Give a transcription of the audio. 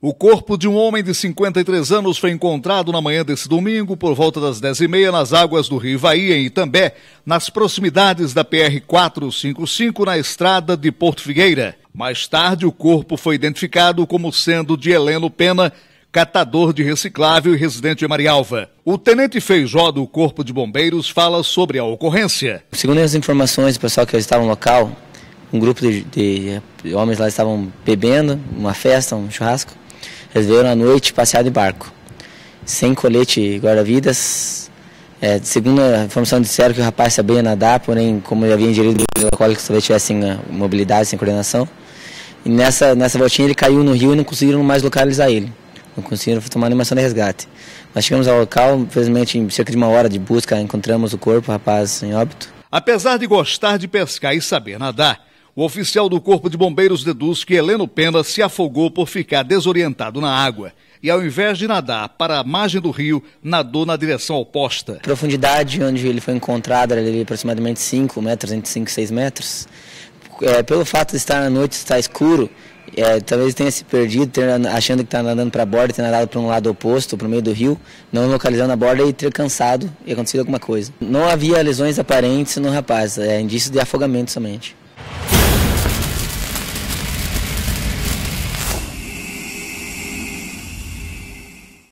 O corpo de um homem de 53 anos foi encontrado na manhã desse domingo, por volta das 10h30, nas águas do Rio Ivaí, em Itambé, nas proximidades da PR-455, na estrada de Porto Figueira. Mais tarde, o corpo foi identificado como sendo de Heleno Pena, catador de reciclável e residente em Marialva. O tenente Feijó do Corpo de Bombeiros fala sobre a ocorrência. Segundo as informações do pessoal que estava no local, um grupo de homens lá estavam bebendo, uma festa, um churrasco. Eles vieram à noite passear de barco, sem colete guarda-vidas. Segundo a informação, disseram que o rapaz sabia nadar, porém, como ele havia ingerido alcoólicos, talvez tivesse sem mobilidade, sem coordenação. E nessa voltinha ele caiu no rio e não conseguiram mais localizar ele. Não conseguiram tomar nenhuma ação de resgate. Nós chegamos ao local, infelizmente, em cerca de 1 hora de busca, encontramos o corpo, o rapaz em óbito. Apesar de gostar de pescar e saber nadar, o oficial do Corpo de Bombeiros deduz que Heleno Pena se afogou por ficar desorientado na água e, ao invés de nadar para a margem do rio, nadou na direção oposta. A profundidade onde ele foi encontrado era de aproximadamente 5 metros, entre 5 e 6 metros. Pelo fato de estar na noite, estar escuro, talvez tenha se perdido, achando que está nadando para a borda, ter nadado para um lado oposto, para o meio do rio, não localizando a borda e ter cansado e acontecido alguma coisa. Não havia lesões aparentes no rapaz, indícios de afogamento somente.